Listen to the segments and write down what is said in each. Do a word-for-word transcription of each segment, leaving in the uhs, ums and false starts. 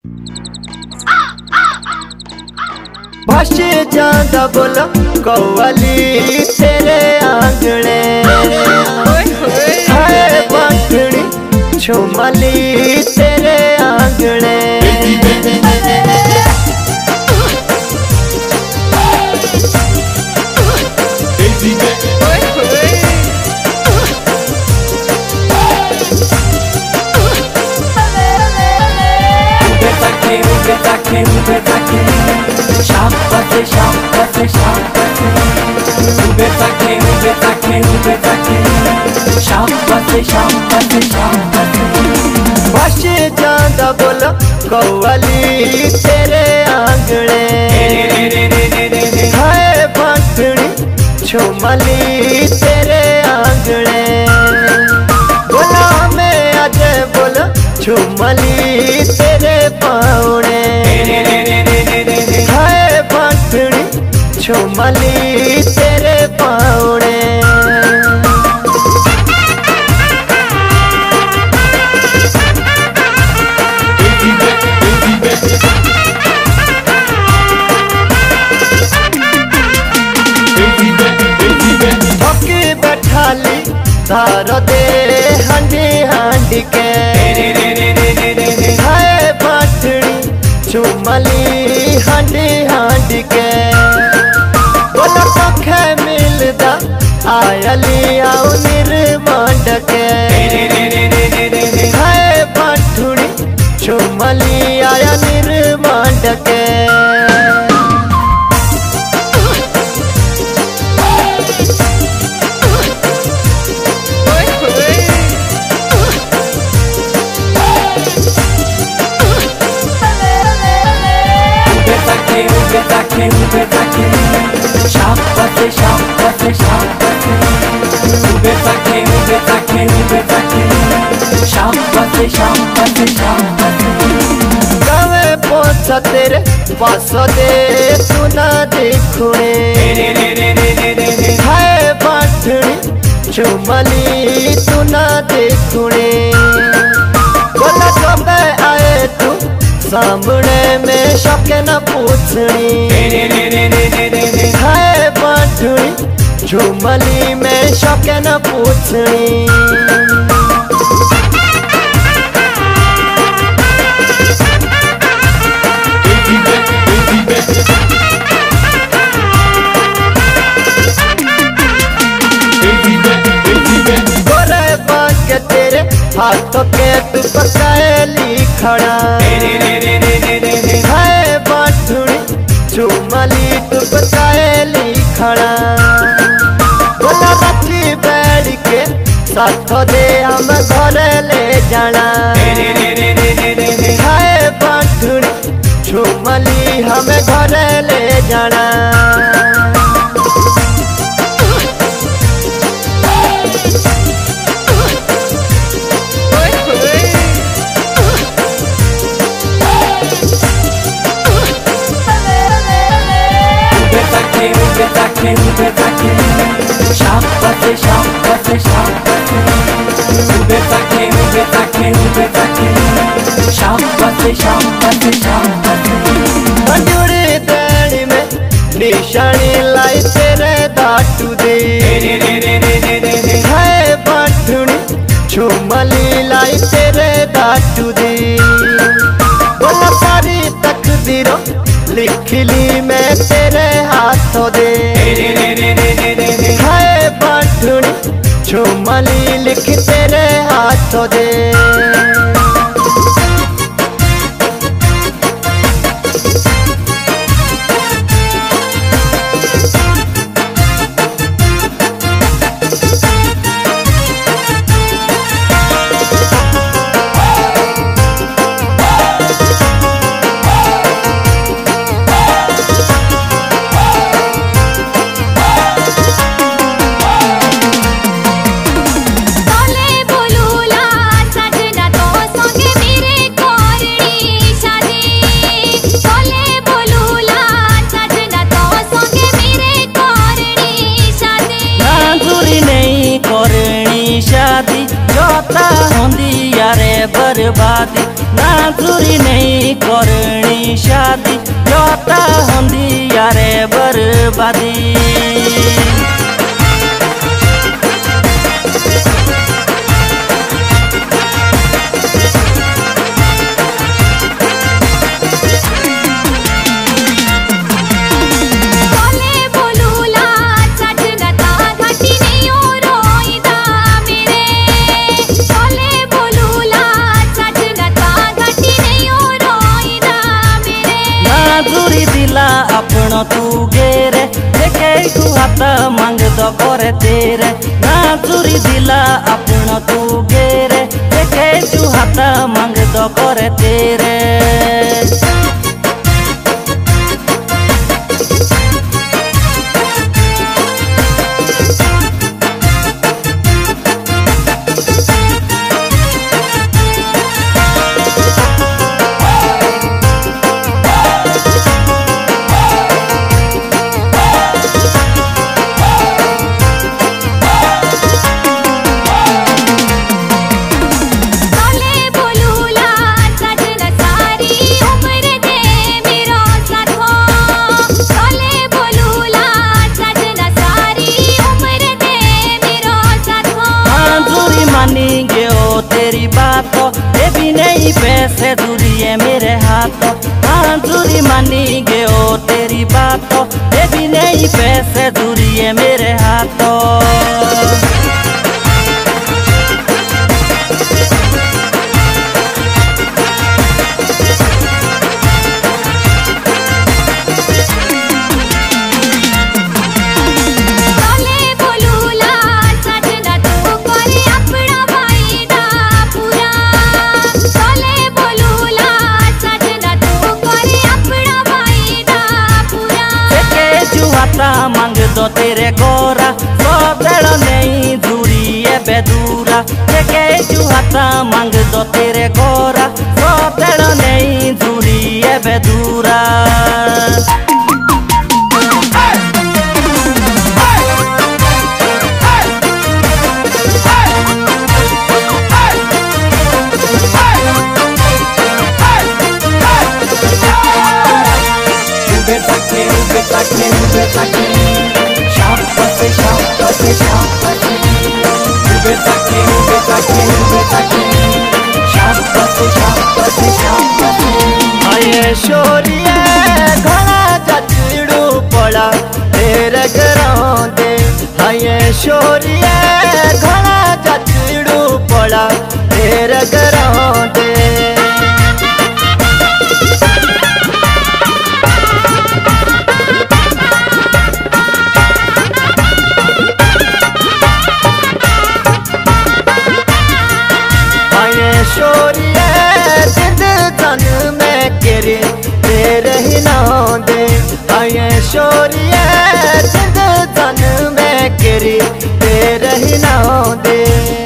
भाषे जादा बोला कौवाली तेरे आंगणे हाय बांधनी झुमली तेरे आंगणे भाषे जादा बोला कौवाली तेरे आंगणे हाय बांधनी झुमली तेरे आंगणे बोला मैं आज बोला झुमली तेरे पाउणे हाय बांधनी झुमली तेरे पाउणे बैठाली धार दे हांडी हांडी के हाय बांधनी झुमली हांडी हांडी के बोला पखे मिलदा आयली आओ निर्मांड के हाय बांधनी झुमली आया निर्मांड के गावे पहुंचा तेरे पास दे तू ना देखुने हाय बांधनी झुमली तू ना देखुने बोला कब आए तू सामने में शौके न पूछनी हाय बांधनी झुमली में शौके न पूछनी गोरे बाग के तेरे हाथों के तू पकाएली खड़ा हाय बांधनी झुमली तू पकाएली खड़ा बोला राती बैठ के साथ दे हम घर ले जाना हाय बांधनी झुमली हमें घर ले जाना मंजूरी देनी में निशानी लाई तेरे दाटू दे हाय बांधनी झुमली लाई तेरे दाटू दे बोला सारी तकदीरों लिखली मैं तेरे हाथों दे हाय बांधनी झुमली लिख तेरे हाथों दे बर्बादी ना मंजूरी नहीं करनी शादी जोता होंदी यारे बर्बादी। अपनो तू गेरे देखे तू हाथ मांग दो करे तेरे नाजुरी दिला अपनो तू गेरे देखे तू हाथ मांग दो करे तेरे। मानेंगे ओ तेरी बात ये भी नहीं पैसे दूरी है मेरे हाथ। मंजूरी मानेंगे ओ तेरी बात ये भी नहीं पैसे दूरी है मेरे हाथों। मांग दो तेरे गोरा सोबेड़ नहीं दूरी है बेदूरा देखे चुहाता मांग दो तेरे गोरा सोबेड़ नहीं दूरी है बेदूरा। शोरिया घना जचड़ू पड़ा तेरे घरों दे हाय शोरिया घना जचड़ू पड़ा तेरे घरों दे। हाय शोरिया जिंद तन में केरे तेरे ही नाम दे हाय शोरिया जिंद तन में केरे तेरे ही नाम दे।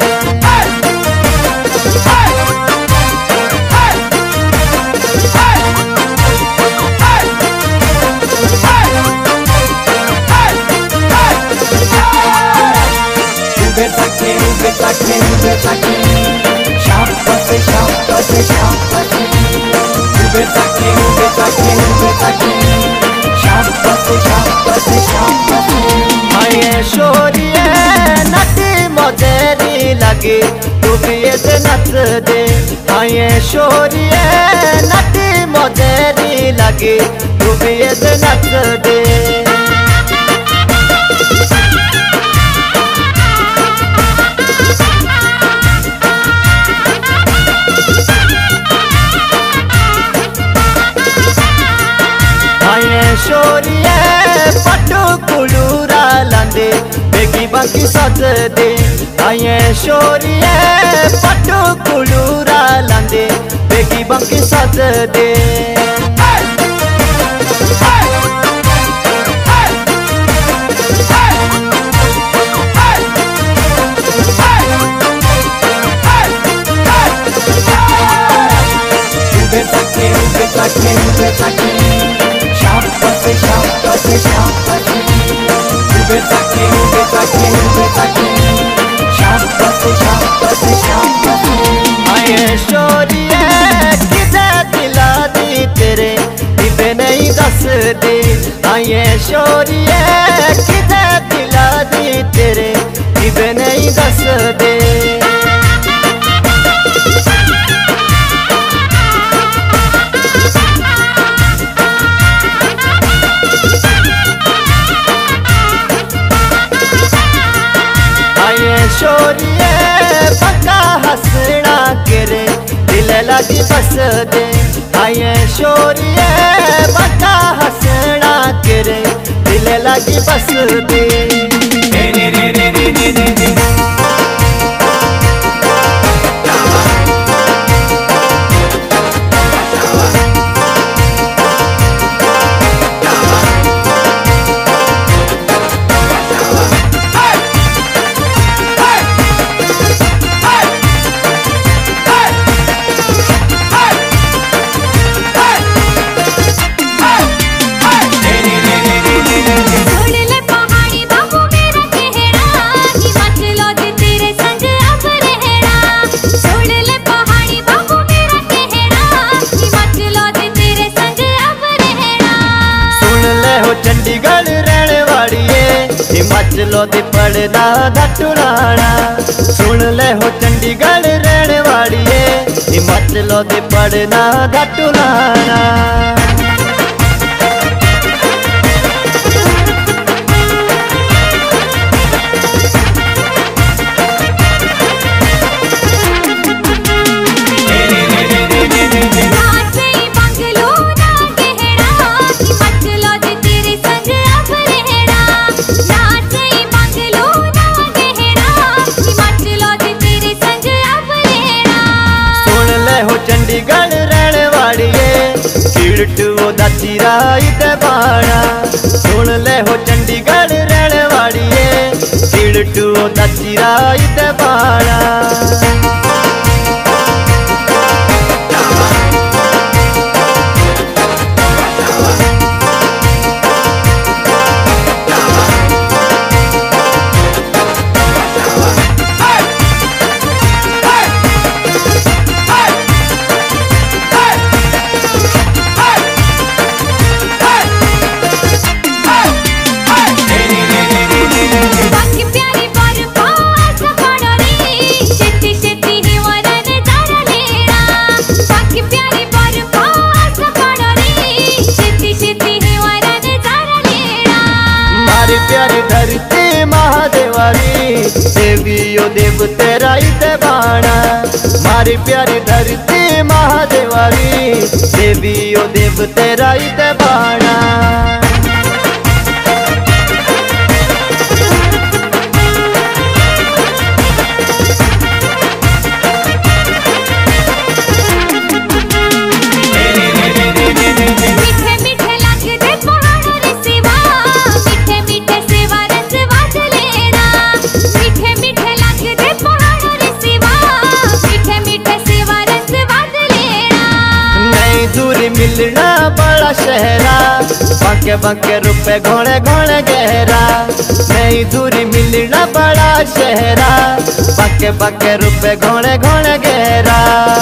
हाय शोरिया नटी मजेरी लगे तू भी ऐसे नच दे हाय शोरिया नटी मजेरी लगे तू भी ऐसे नच दे। शोरिया पटू कुलूरा लांदे बेगी बाकी सज दे हाय शोरिया पटू कुलूरा लांदे बेगी बाकी सज दे। हाय शोरिया दे आइए शोरिए किते दिला दी तेरे किबे नहीं दस दे आइए शोरिए पक्का हंसना करे दिल लगी बस दे आइए शोरिए पक्का हंसना करे दिल लगी बस दे चंडीगढ़ रहने वाली है हिमाचलों दी पड़दा दा टुलाना सुन ले हो चंडीगढ़ रहने वाली है हिमाचलों दी पड़दा दा टुलाना चंडीगढ़ रहने वाली है कीड़टू दाची राई ते बाणा सुन ले हो चंडीगढ़ रहने वाली है कीड़टू दाची राई ते बाणा प्यारी धरती महादेवारी देवी ओ देव तेरा इते बाणा मारी प्यारी धरती महादेवारी देवी ओ देव तेरा इते बाणा मिलना बड़ा शहरा बाके बाके रुपए घोड़े घोड़े गहरा नई दूरी मिलना बड़ा शहरा बाके बाके रुपए घोड़े घोड़े गहरा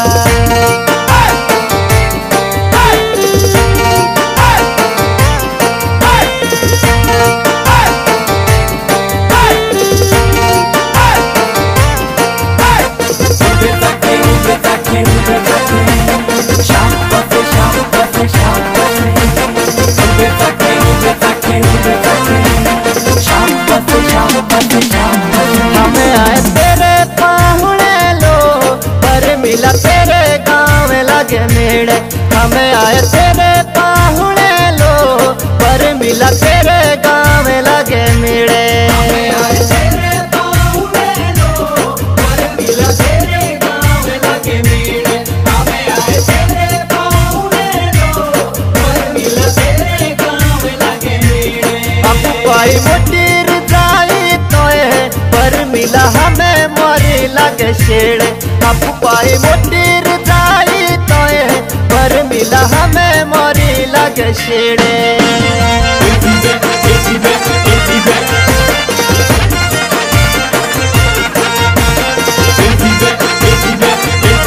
हमें आए तेरे पाहुणे लो पर मिला तेरे गाँव लगे मेड़े हमें आए तेरे पाहुणे लो पर मिला तेरे गाँव लगे मेड़े भाई मोटीर जाई तोए पर मिला हमें मोरी लगे शेड़े अब पाई मोटीर जाई तोए पर मिला हमें मोरी लगे शेड़े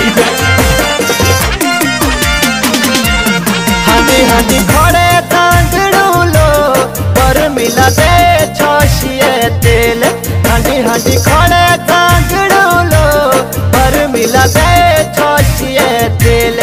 हाथी हाथी घोड़े टांग मिला दे छोशिए तेल हांडी हांडी खोले जांगड़ू लो पर मिला दे छोशिए तेल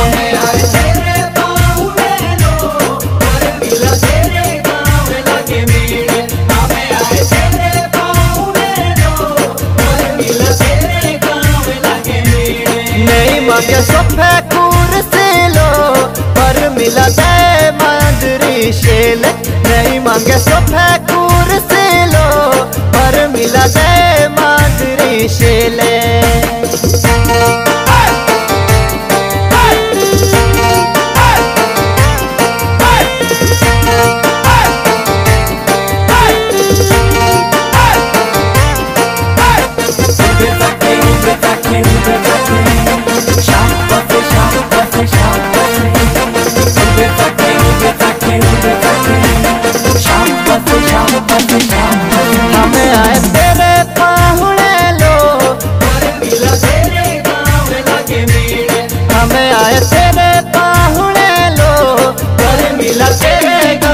नहीं मांगे सोफे कुर्सी लो पर मिला दे मांदरी शेल नहीं मांगे सोफे कुर्सी लो पर मिला दे मांदरी शेल हमें आए तेरे पाहुणे लो हमें आए तेरे पाहुणे लो पर मिला तेरे